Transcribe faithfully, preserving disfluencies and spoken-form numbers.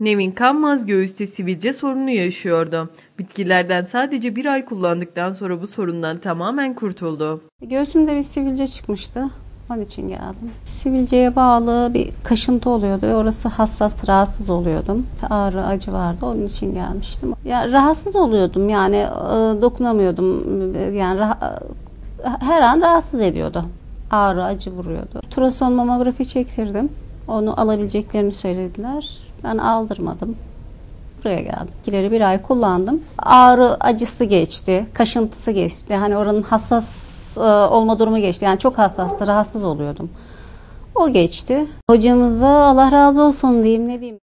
Nevin Kanmaz göğüste sivilce sorunu yaşıyordu. Bitkilerden sadece bir ay kullandıktan sonra bu sorundan tamamen kurtuldu. Göğsümde bir sivilce çıkmıştı. Onun için geldim. Sivilceye bağlı bir kaşıntı oluyordu. Orası hassas, rahatsız oluyordum. Ağrı, acı vardı. Onun için gelmiştim. Ya rahatsız oluyordum. Yani e, dokunamıyordum. Yani rah- her an rahatsız ediyordu. Ağrı, acı vuruyordu. Ultrason mamografi çektirdim. Onu alabileceklerini söylediler. Ben aldırmadım. Buraya geldim. Bitkileri bir ay kullandım. Ağrı acısı geçti, kaşıntısı geçti. Hani oranın hassas e, olma durumu geçti. Yani çok hassastı, rahatsız oluyordum. O geçti. Hocamıza Allah razı olsun diyeyim, ne diyeyim.